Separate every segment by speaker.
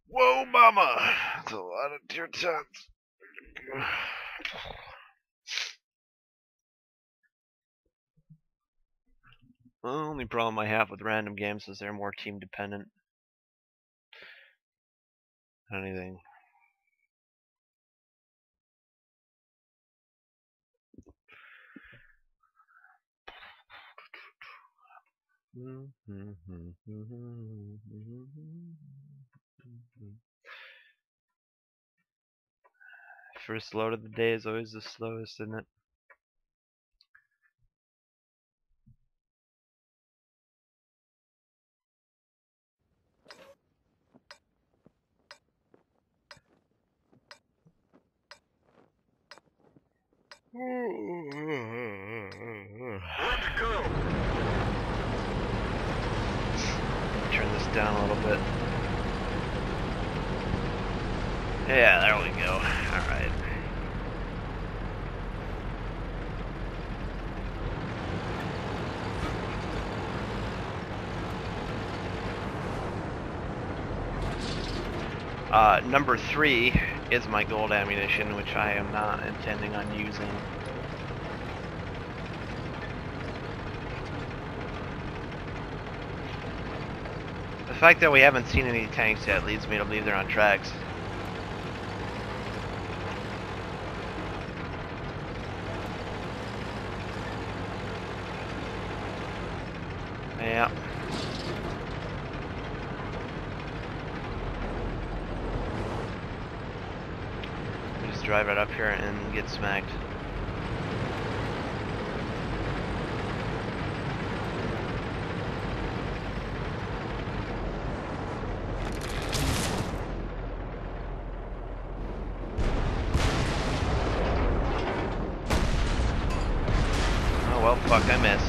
Speaker 1: Whoa, mama! That's a lot of deer tents. The only problem I have with random games is they're more team dependent than anything. First load of the day is always the slowest, isn't it?
Speaker 2: Let's go.
Speaker 1: Turn this down a little bit. Yeah, there we go. Alright. Number 3 is my gold ammunition, which I am not intending on using. The fact that we haven't seen any tanks yet leads me to believe they're on tracks. Yeah. Just drive right up here and get smacked. Oh well, fuck, I missed.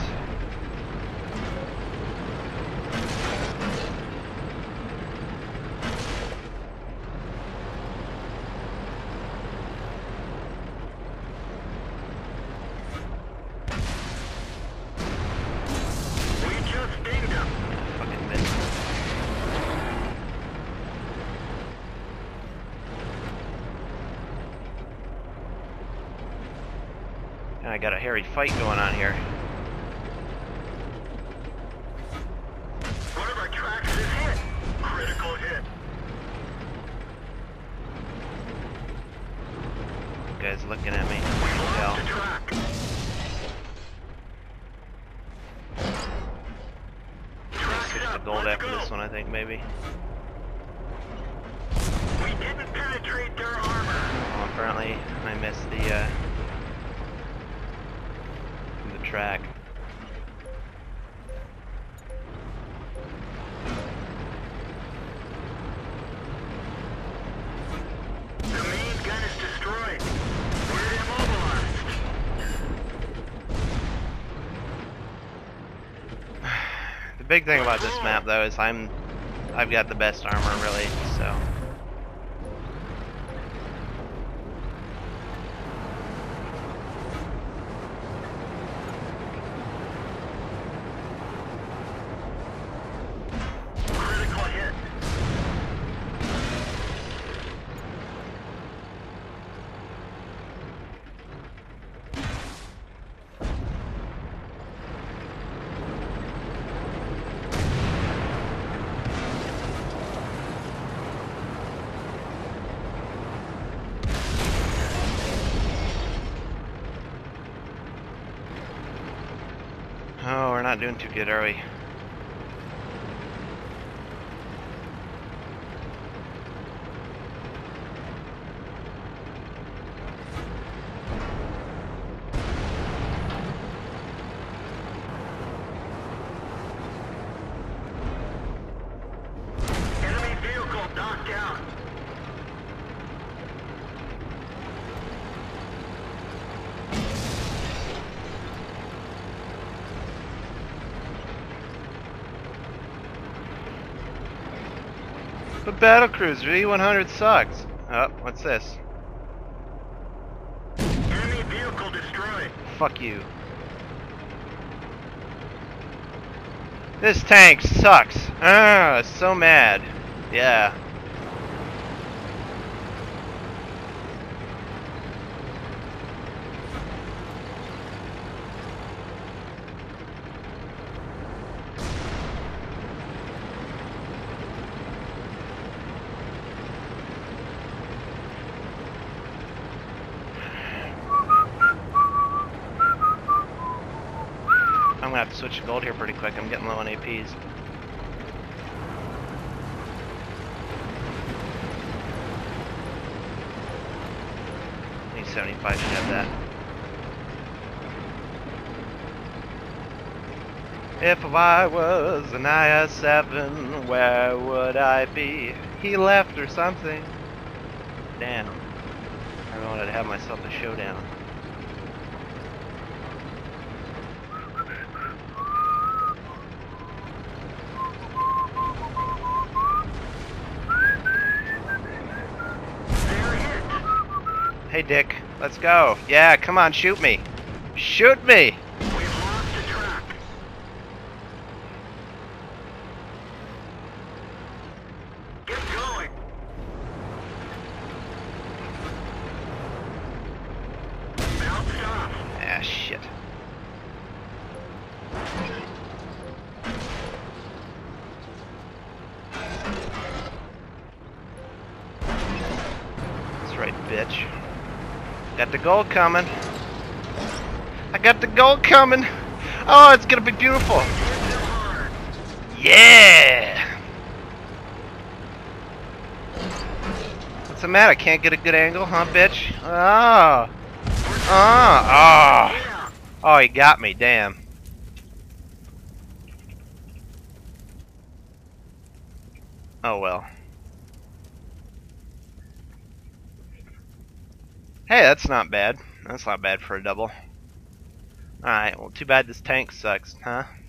Speaker 1: And I got a hairy fight going on here.
Speaker 2: One of our tracks is hit. Critical hit.
Speaker 1: You guys looking at me?
Speaker 2: We lost the track.
Speaker 1: Switch to gold after this one, I think, maybe.
Speaker 2: We didn't penetrate their armor.
Speaker 1: Well, apparently I missed the track.
Speaker 2: The main gun is destroyed. We're immobilized.
Speaker 1: The big thing about this map, though, is I've got the best armor, really. So. Oh, we're not doing too good, are we?
Speaker 2: Enemy vehicle knocked out.
Speaker 1: But battlecruiser E-100 sucks. Oh, what's this?
Speaker 2: Enemy vehicle destroyed.
Speaker 1: Fuck you. This tank sucks. Ah, so mad. Yeah. have to switch to gold here pretty quick. I'm getting low on APs. Need 75 should have that. If I was an IS-7, where would I be? He left or something. Damn. I wanted to have myself a showdown. Hey Dick, let's go. Yeah, come on, shoot me. Shoot me!
Speaker 2: We've lost the track. Get going. Bounced off.
Speaker 1: Ah, shit. That's right, bitch. Got the gold coming. I got the gold coming. Oh, it's gonna be beautiful. Yeah! What's the matter? Can't get a good angle, huh, bitch? Oh. Oh. Oh. Oh, he got me. Damn. Oh well. Hey, that's not bad. That's not bad for a double. Alright, well, too bad this tank sucks, huh?